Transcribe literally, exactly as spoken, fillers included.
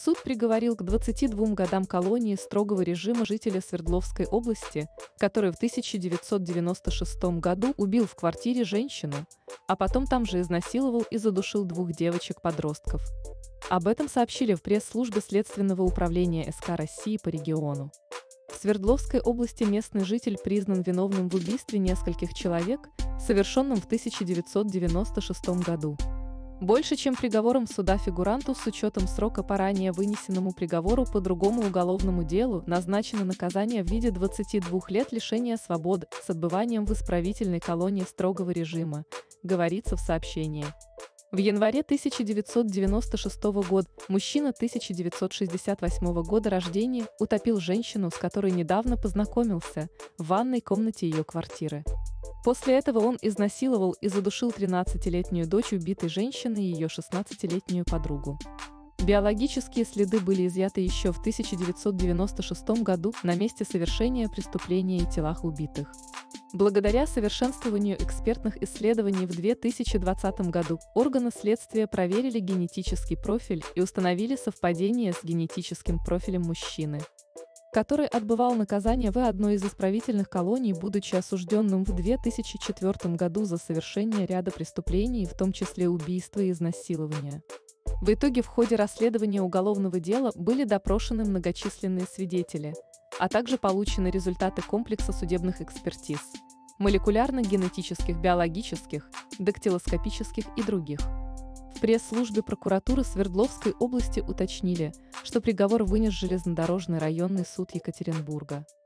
Суд приговорил к двадцати двум годам колонии строгого режима жителя Свердловской области, который в тысяча девятьсот девяносто шестом году убил в квартире женщину, а потом там же изнасиловал и задушил двух девочек-подростков. Об этом сообщили в пресс-службе Следственного управления эс ка России по региону. В Свердловской области местный житель признан виновным в убийстве нескольких человек, совершенном в тысяча девятьсот девяносто шестом году. Больше чем приговором суда фигуранту с учетом срока по ранее вынесенному приговору по другому уголовному делу назначено наказание в виде двадцати двух лет лишения свободы с отбыванием в исправительной колонии строгого режима, говорится в сообщении. В январе тысяча девятьсот девяносто шестого года мужчина тысяча девятьсот шестьдесят восьмого года рождения утопил женщину, с которой недавно познакомился, в ванной комнате ее квартиры. После этого он изнасиловал и задушил тринадцатилетнюю дочь убитой женщины и ее шестнадцатилетнюю подругу. Биологические следы были изъяты еще в тысяча девятьсот девяносто шестом году на месте совершения преступления и телах убитых. Благодаря совершенствованию экспертных исследований в две тысячи двадцатом году органы следствия проверили генетический профиль и установили совпадение с генетическим профилем мужчины, который отбывал наказание в одной из исправительных колоний, будучи осужденным в две тысячи четвёртом году за совершение ряда преступлений, в том числе убийства и изнасилования. В итоге в ходе расследования уголовного дела были допрошены многочисленные свидетели, а также получены результаты комплекса судебных экспертиз – молекулярно-генетических, биологических, дактилоскопических и других. В пресс-службе прокуратуры Свердловской области уточнили, что приговор вынес Железнодорожный районный суд Екатеринбурга.